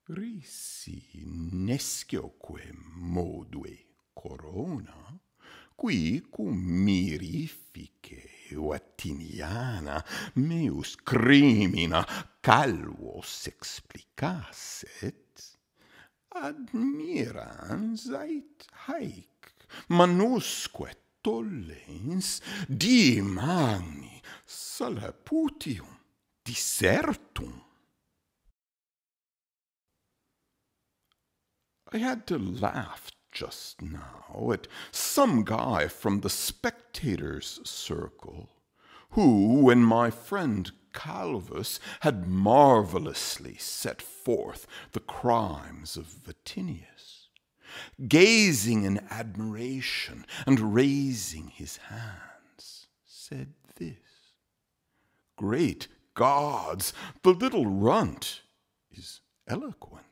Risi Nescioque modue corona, qui cum Mirifice Vatiniana Meus Crimina Calvos explicasset, admirans ait haec manusque tollens di magni salaputium dissertum. I had to laugh just now at some guy from the spectators' circle, who, when my friend Calvus had marvellously set forth the crimes of Vatinius, gazing in admiration and raising his hands, said this: "Great gods, the little runt is eloquent."